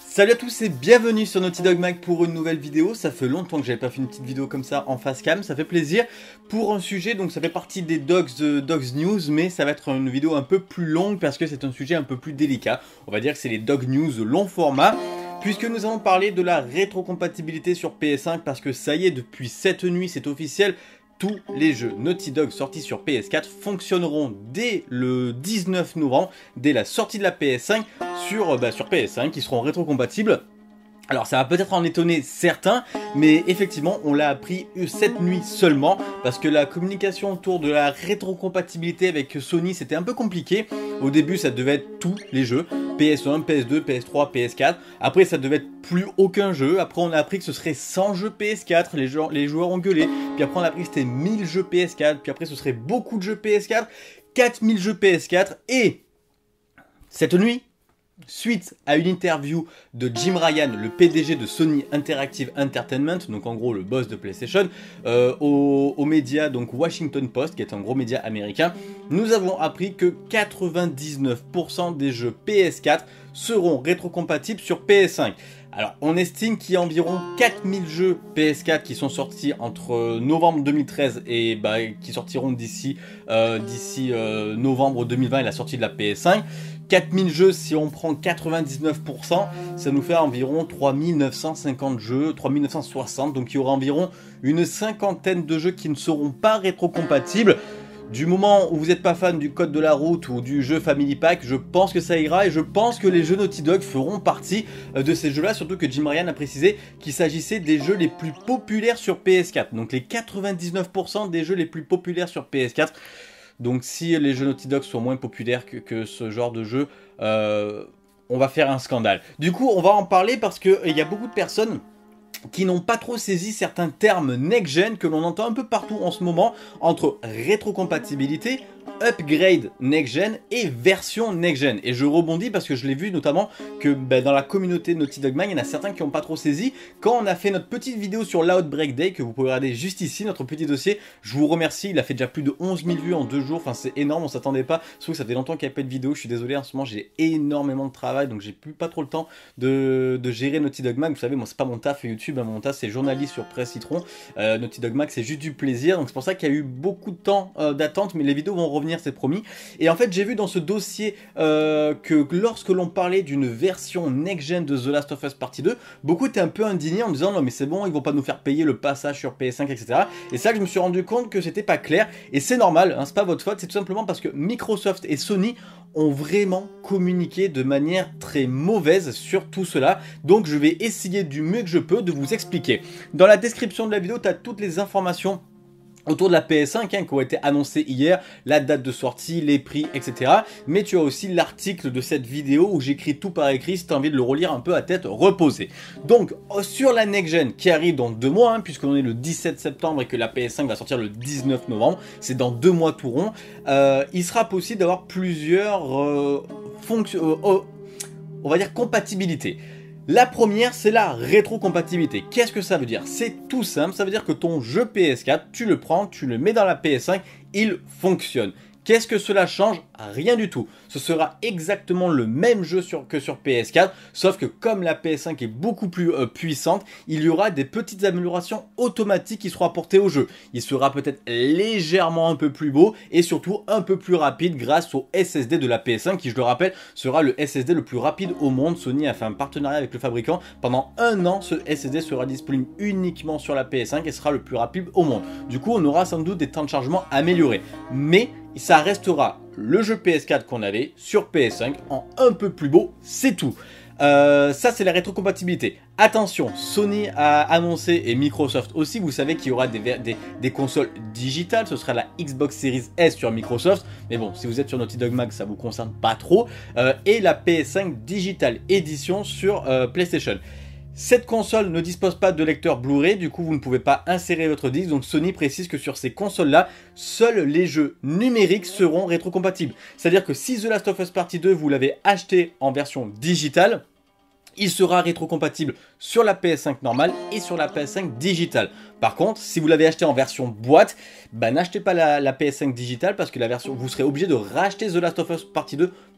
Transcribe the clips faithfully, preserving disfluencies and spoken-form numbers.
Salut à tous et bienvenue sur Naughty Dog Mag pour une nouvelle vidéo. Ça fait longtemps que j'avais pas fait une petite vidéo comme ça en face cam, ça fait plaisir. Pour un sujet, donc ça fait partie des Dogs, euh, Dogs News, mais ça va être une vidéo un peu plus longue parce que c'est un sujet un peu plus délicat. On va dire que c'est les Dog News long format. Puisque nous allons parler de la rétrocompatibilité sur P S cinq, parce que ça y est, depuis cette nuit, c'est officiel, tous les jeux Naughty Dog sortis sur P S quatre fonctionneront dès le dix-neuf novembre, dès la sortie de la P S cinq, sur, bah, sur P S cinq, qui seront rétrocompatibles. Alors ça va peut-être en étonner certains, mais effectivement on l'a appris cette nuit seulement, parce que la communication autour de la rétrocompatibilité avec Sony c'était un peu compliqué. Au début ça devait être tous les jeux, P S un, P S deux, P S trois, P S quatre, après ça devait être plus aucun jeu, après on a appris que ce serait cent jeux P S quatre, les joueurs, les joueurs ont gueulé, puis après on a appris que c'était mille jeux P S quatre, puis après ce serait beaucoup de jeux P S quatre, quatre mille jeux P S quatre, et cette nuit, suite à une interview de Jim Ryan, le P D G de Sony Interactive Entertainment, donc en gros le boss de PlayStation, euh, aux, aux médias donc Washington Post, qui est un gros média américain, nous avons appris que quatre-vingt-dix-neuf pour cent des jeux P S quatre seront rétrocompatibles sur P S cinq. Alors, on estime qu'il y a environ quatre mille jeux P S quatre qui sont sortis entre novembre deux mille treize et bah, qui sortiront d'ici euh, d'ici euh, novembre deux mille vingt et la sortie de la P S cinq. quatre mille jeux, si on prend quatre-vingt-dix-neuf pour cent, ça nous fait environ trois mille neuf cent cinquante jeux, trois mille neuf cent soixante, donc il y aura environ une cinquantaine de jeux qui ne seront pas rétrocompatibles. Du moment où vous n'êtes pas fan du code de la route ou du jeu Family Pack, je pense que ça ira et je pense que les jeux Naughty Dog feront partie de ces jeux-là, surtout que Jim Ryan a précisé qu'il s'agissait des jeux les plus populaires sur P S quatre. Donc les quatre-vingt-dix-neuf pour cent des jeux les plus populaires sur P S quatre. Donc si les jeux Naughty Dog sont moins populaires que, que ce genre de jeu, euh, on va faire un scandale. Du coup, on va en parler parce qu'il y a beaucoup de personnes qui n'ont pas trop saisi certains termes next-gen que l'on entend un peu partout en ce moment, entre rétrocompatibilité, upgrade next-gen et version next-gen. Et je rebondis parce que je l'ai vu notamment que bah, dans la communauté Naughty Dog Mag, il y en a certains qui n'ont pas trop saisi. Quand on a fait notre petite vidéo sur l'Outbreak Day, que vous pouvez regarder juste ici, notre petit dossier, je vous remercie, il a fait déjà plus de onze mille vues en deux jours, enfin c'est énorme, on s'attendait pas, sauf que ça fait longtemps qu'il n'y a pas de vidéo, je suis désolé, en ce moment j'ai énormément de travail, donc j'ai plus pas trop le temps de, de gérer Naughty Dog Mag. Vous savez, moi c'est pas mon taf YouTube, hein, mon taf c'est journaliste sur Presse Citron, euh, Naughty Dog Mag c'est juste du plaisir, donc c'est pour ça qu'il y a eu beaucoup de temps euh, d'attente, mais les vidéos vont revenir, c'est promis. Et en fait j'ai vu dans ce dossier euh, que lorsque l'on parlait d'une version next-gen de The Last of Us Partie deux, beaucoup étaient un peu indignés en disant non mais c'est bon, ils vont pas nous faire payer le passage sur P S cinq, et cetera. Et c'est là que je me suis rendu compte que c'était pas clair, et c'est normal, hein, c'est pas votre faute, c'est tout simplement parce que Microsoft et Sony ont vraiment communiqué de manière très mauvaise sur tout cela, donc je vais essayer du mieux que je peux de vous expliquer. Dans la description de la vidéo, tu as toutes les informations autour de la P S cinq hein, qui ont été annoncées hier, la date de sortie, les prix, et cetera. Mais tu as aussi l'article de cette vidéo où j'écris tout par écrit si tu as envie de le relire un peu à tête reposée. Donc sur la next gen qui arrive dans deux mois, hein, puisqu'on est le dix-sept septembre et que la P S cinq va sortir le dix-neuf novembre, c'est dans deux mois tout rond, euh, il sera possible d'avoir plusieurs euh, fonctions, euh, on va dire compatibilités. La première, c'est la rétrocompatibilité. Qu'est-ce que ça veut dire? C'est tout simple, ça veut dire que ton jeu P S quatre, tu le prends, tu le mets dans la P S cinq, il fonctionne. Qu'est-ce que cela change? Rien du tout. Ce sera exactement le même jeu sur, que sur P S quatre, sauf que comme la P S cinq est beaucoup plus euh, puissante, il y aura des petites améliorations automatiques qui seront apportées au jeu. Il sera peut-être légèrement un peu plus beau et surtout un peu plus rapide grâce au S S D de la P S cinq qui, je le rappelle, sera le S S D le plus rapide au monde. Sony a fait un partenariat avec le fabricant. Pendant un an, ce S S D sera disponible uniquement sur la P S cinq et sera le plus rapide au monde. Du coup, on aura sans doute des temps de chargement améliorés. Mais ça restera le jeu P S quatre qu'on avait sur P S cinq en un peu plus beau, c'est tout. Euh, ça c'est la rétrocompatibilité. Attention, Sony a annoncé et Microsoft aussi, vous savez qu'il y aura des, des, des consoles digitales, ce sera la Xbox Series S sur Microsoft, mais bon, si vous êtes sur Naughty Dog Mag, ça vous concerne pas trop, euh, et la P S cinq Digital Edition sur euh, PlayStation. Cette console ne dispose pas de lecteur Blu-ray, du coup vous ne pouvez pas insérer votre disque, donc Sony précise que sur ces consoles-là, seuls les jeux numériques seront rétrocompatibles. C'est-à-dire que si The Last of Us Partie deux, vous l'avez acheté en version digitale, il sera rétrocompatible sur la P S cinq normale et sur la P S cinq digitale. Par contre, si vous l'avez acheté en version boîte, bah, n'achetez pas la, la P S cinq digitale parce que la version, vous serez obligé de racheter The Last of Us Partie deux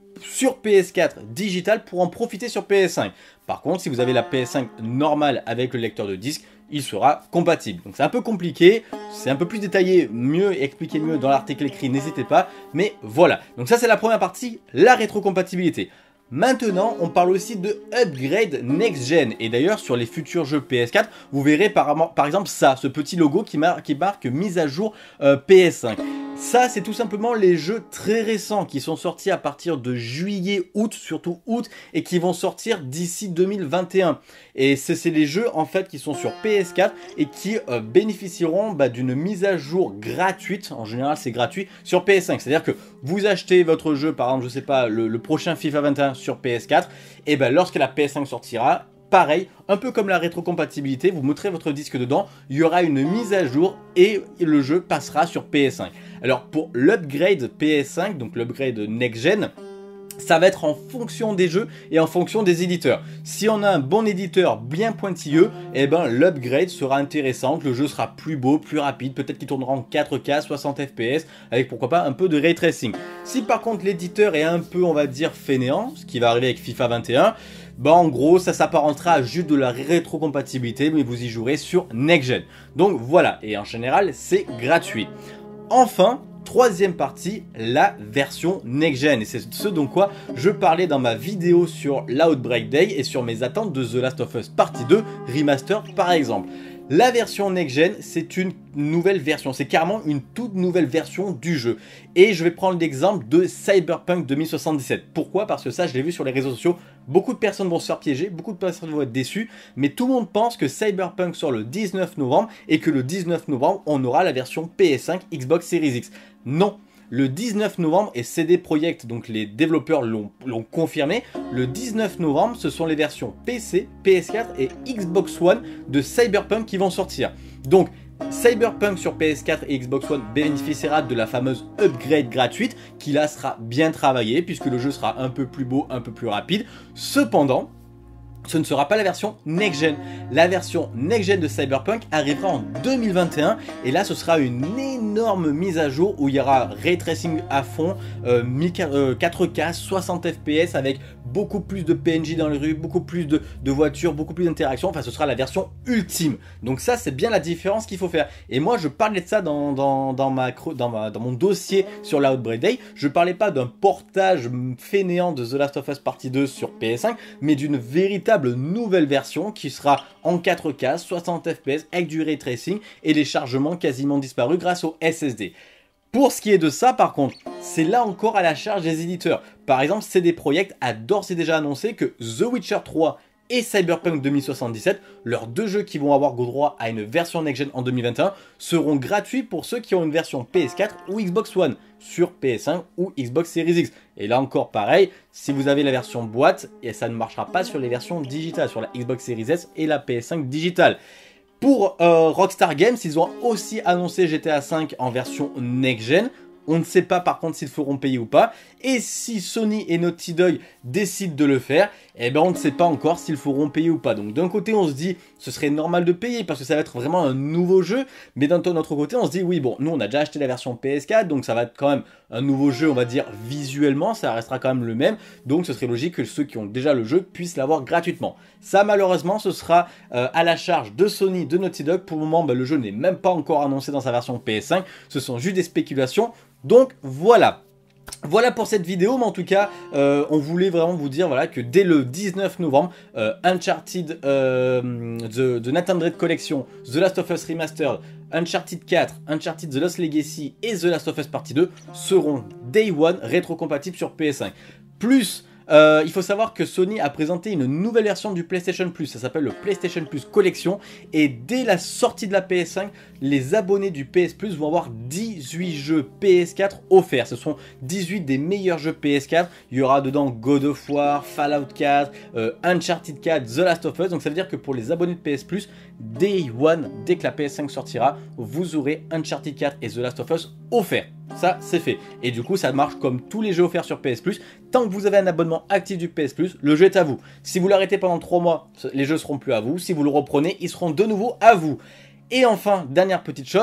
sur P S quatre digital pour en profiter sur P S cinq. Par contre, si vous avez la P S cinq normale avec le lecteur de disque, il sera compatible. Donc c'est un peu compliqué, c'est un peu plus détaillé, mieux expliqué mieux dans l'article écrit, n'hésitez pas. Mais voilà, donc ça c'est la première partie, la rétrocompatibilité. Maintenant, on parle aussi de upgrade next-gen. Et d'ailleurs, sur les futurs jeux P S quatre, vous verrez par, par exemple ça, ce petit logo qui, mar qui marque mise à jour euh, P S cinq. Ça, c'est tout simplement les jeux très récents qui sont sortis à partir de juillet, août, surtout août, et qui vont sortir d'ici deux mille vingt et un. Et c'est les jeux en fait qui sont sur P S quatre et qui euh, bénéficieront bah, d'une mise à jour gratuite. En général, c'est gratuit sur P S cinq. C'est-à-dire que vous achetez votre jeu, par exemple, je sais pas, le, le prochain FIFA vingt et un sur P S quatre, et ben lorsque la P S cinq sortira, pareil, un peu comme la rétrocompatibilité, vous mettrez votre disque dedans, il y aura une mise à jour et le jeu passera sur P S cinq. Alors pour l'upgrade P S cinq, donc l'upgrade next-gen, ça va être en fonction des jeux et en fonction des éditeurs. Si on a un bon éditeur bien pointilleux, eh ben l'upgrade sera intéressante, le jeu sera plus beau, plus rapide, peut-être qu'il tournera en quatre K, soixante F P S, avec pourquoi pas un peu de ray tracing. Si par contre l'éditeur est un peu, on va dire, fainéant, ce qui va arriver avec FIFA vingt et un, bah en gros ça s'apparentera à juste de la rétrocompatibilité, mais vous y jouerez sur next-gen. Donc voilà, et en général c'est gratuit. Enfin, troisième partie, la version next-gen. Et c'est ce dont quoi je parlais dans ma vidéo sur l'Outbreak Day et sur mes attentes de The Last of Us Partie deux Remaster par exemple. La version next-gen, c'est une nouvelle version, c'est carrément une toute nouvelle version du jeu. Et je vais prendre l'exemple de Cyberpunk deux mille soixante-dix-sept. Pourquoi? Parce que ça, je l'ai vu sur les réseaux sociaux, beaucoup de personnes vont se faire piéger, beaucoup de personnes vont être déçues, mais tout le monde pense que Cyberpunk sort le dix-neuf novembre et que le dix-neuf novembre, on aura la version P S cinq, Xbox Series X. Non! Le dix-neuf novembre, et C D Projekt, donc les développeurs l'ont confirmé, le dix-neuf novembre, ce sont les versions P C, P S quatre et Xbox One de Cyberpunk qui vont sortir. Donc, Cyberpunk sur P S quatre et Xbox One bénéficiera de la fameuse upgrade gratuite, qui là sera bien travaillée, puisque le jeu sera un peu plus beau, un peu plus rapide. Cependant, ce ne sera pas la version next-gen. La version next-gen de Cyberpunk arrivera en deux mille vingt et un et là ce sera une énorme mise à jour où il y aura ray tracing à fond, euh, quatre K, soixante F P S avec beaucoup plus de P N J dans les rues, beaucoup plus de, de voitures, beaucoup plus d'interactions. Enfin ce sera la version ultime. Donc ça c'est bien la différence qu'il faut faire. Et moi je parlais de ça dans, dans, dans, ma, dans, ma, dans mon dossier sur l'Outbreak Day. Je parlais pas d'un portage fainéant de The Last of Us Partie deux sur P S cinq, mais d'une véritable nouvelle version qui sera en quatre K, soixante F P S avec du ray tracing et des chargements quasiment disparus grâce au S S D. Pour ce qui est de ça par contre, c'est là encore à la charge des éditeurs. Par exemple, C D Projekt a d'ores et déjà annoncé que The Witcher trois et Cyberpunk deux mille soixante-dix-sept, leurs deux jeux qui vont avoir droit à une version next-gen en deux mille vingt et un, seront gratuits pour ceux qui ont une version P S quatre ou Xbox One sur P S cinq ou Xbox Series X. Et là encore pareil, si vous avez la version boîte, et ça ne marchera pas sur les versions digitales, sur la Xbox Series S et la P S cinq digitale. Pour euh, Rockstar Games, ils ont aussi annoncé G T A cinq en version next-gen. On ne sait pas par contre s'ils feront payer ou pas. Et si Sony et Naughty Dog décident de le faire, eh ben on ne sait pas encore s'ils feront payer ou pas. Donc d'un côté on se dit ce serait normal de payer parce que ça va être vraiment un nouveau jeu. Mais d'un autre côté on se dit oui bon nous on a déjà acheté la version P S quatre donc ça va être quand même un nouveau jeu on va dire visuellement. Ça restera quand même le même. Donc ce serait logique que ceux qui ont déjà le jeu puissent l'avoir gratuitement. Ça malheureusement ce sera euh, à la charge de Sony, de Naughty Dog. Pour le moment bah, le jeu n'est même pas encore annoncé dans sa version P S cinq. Ce sont juste des spéculations. Donc voilà. Voilà pour cette vidéo, mais en tout cas, euh, on voulait vraiment vous dire voilà, que dès le dix-neuf novembre, euh, Uncharted, euh, The, The Nathan Drake Collection, The Last of Us Remastered, Uncharted quatre, Uncharted The Lost Legacy et The Last of Us Partie deux seront Day One rétrocompatibles sur P S cinq. Plus... Euh, il faut savoir que Sony a présenté une nouvelle version du PlayStation Plus, ça s'appelle le PlayStation Plus Collection, et dès la sortie de la P S cinq, les abonnés du P S Plus vont avoir dix-huit jeux P S quatre offerts. Ce sont dix-huit des meilleurs jeux P S quatre, il y aura dedans God of War, Fallout quatre, euh, Uncharted quatre, The Last of Us, donc ça veut dire que pour les abonnés de P S Plus, Day One, dès que la P S cinq sortira, vous aurez Uncharted quatre et The Last of Us offerts. Ça, c'est fait. Et du coup, ça marche comme tous les jeux offerts sur P S Plus. Tant que vous avez un abonnement actif du P S Plus, le jeu est à vous. Si vous l'arrêtez pendant trois mois, les jeux seront plus à vous. Si vous le reprenez, ils seront de nouveau à vous. Et enfin, dernière petite chose,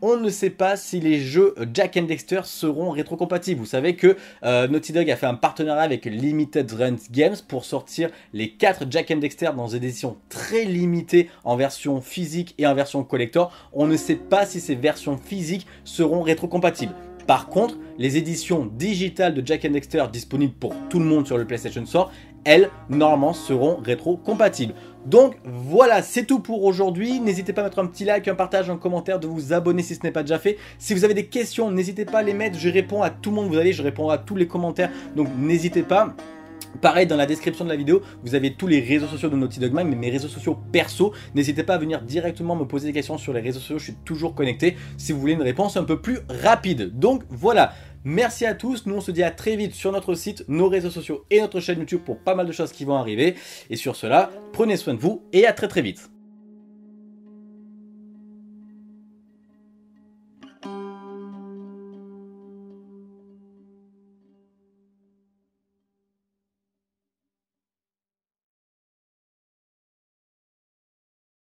on ne sait pas si les jeux Jak and Daxter seront rétrocompatibles. Vous savez que euh, Naughty Dog a fait un partenariat avec Limited Run Games pour sortir les quatre Jak and Daxter dans des éditions très limitées en version physique et en version collector. On ne sait pas si ces versions physiques seront rétrocompatibles. Par contre, les éditions digitales de Jak and Daxter disponibles pour tout le monde sur le PlayStation Store, elles, normalement, seront rétro-compatibles. Donc voilà, c'est tout pour aujourd'hui. N'hésitez pas à mettre un petit like, un partage, un commentaire, de vous abonner si ce n'est pas déjà fait. Si vous avez des questions, n'hésitez pas à les mettre. Je réponds à tout le monde, vous allez, je réponds à tous les commentaires. Donc n'hésitez pas. Pareil, dans la description de la vidéo, vous avez tous les réseaux sociaux de Naughty Dog Mag, mais mes réseaux sociaux perso. N'hésitez pas à venir directement me poser des questions sur les réseaux sociaux, je suis toujours connecté si vous voulez une réponse un peu plus rapide. Donc voilà, merci à tous, nous on se dit à très vite sur notre site, nos réseaux sociaux et notre chaîne YouTube pour pas mal de choses qui vont arriver. Et sur cela, prenez soin de vous et à très très vite.